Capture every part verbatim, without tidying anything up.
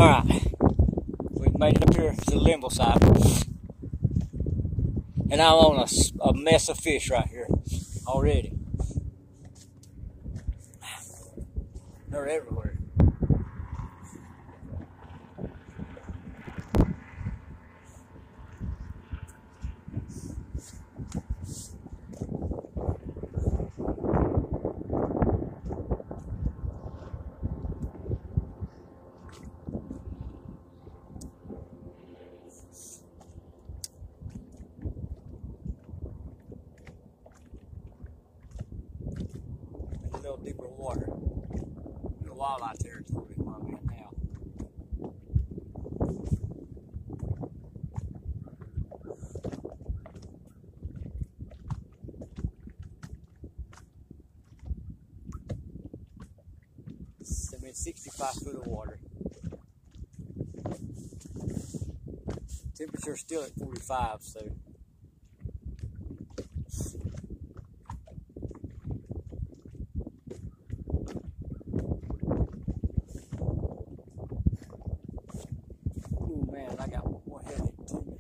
Alright, we've made it up here to the limbo side. And I'm on a, a mess of fish right here already. They're everywhere. A little deeper water. The wildlife territory where I'm at now. I'm in sixty-five foot of water. Temperature still at forty-five, so. Ooh, man, I got one more headed to me.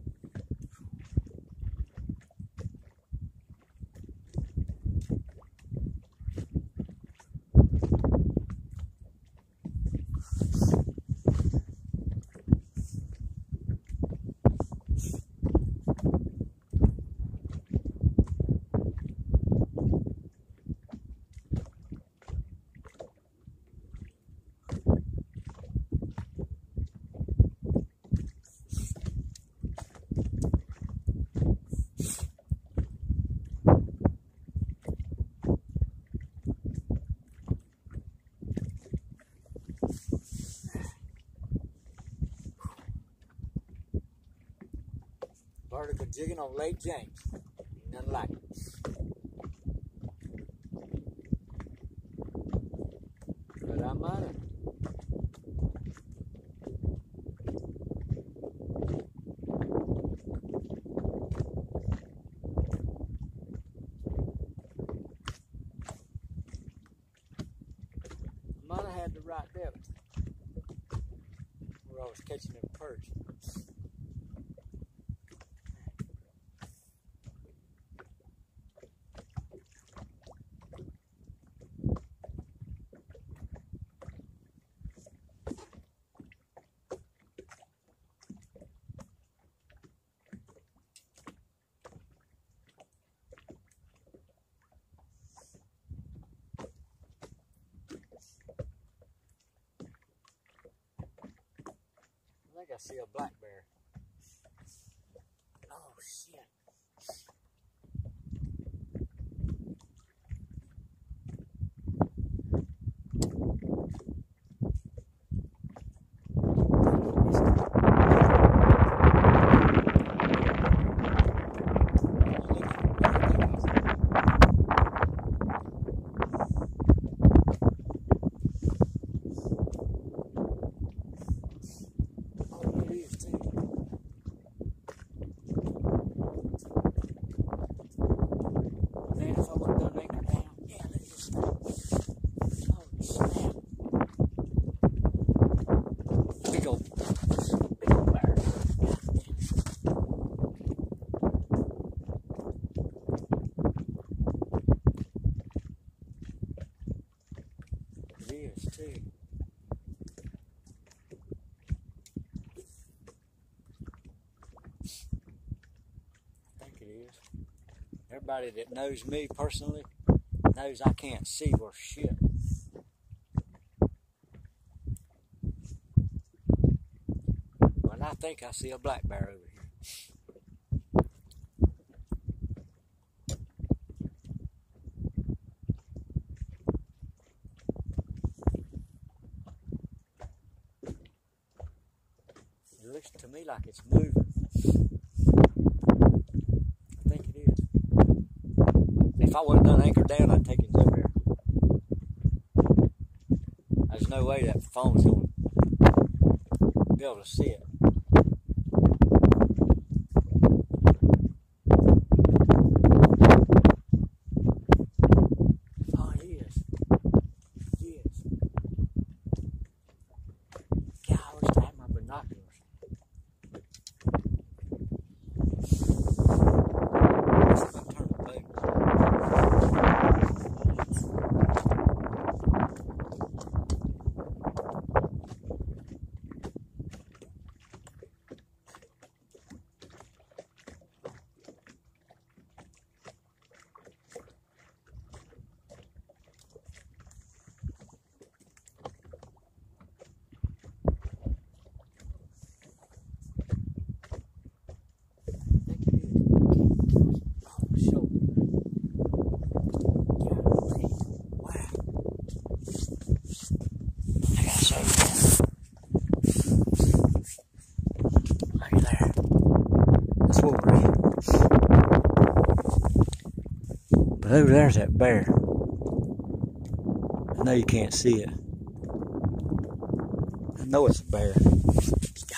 Vertical jigging on Lake James. Nothing like it. But I might have. Might have had the right depth where I was catching them perch. I think I see a black bear. Oh shit. It is too. I think it is. Everybody that knows me personally knows I can't see worth shit. But I think I see a black bear over here. It looks to me like it's moving. I think it is. If I would have done anchor down, I'd take it up there. There's no way that phone's going to be able to see it. Oh, it is. It is. Golly. But over there's that bear. I know you can't see it. I know it's a bear.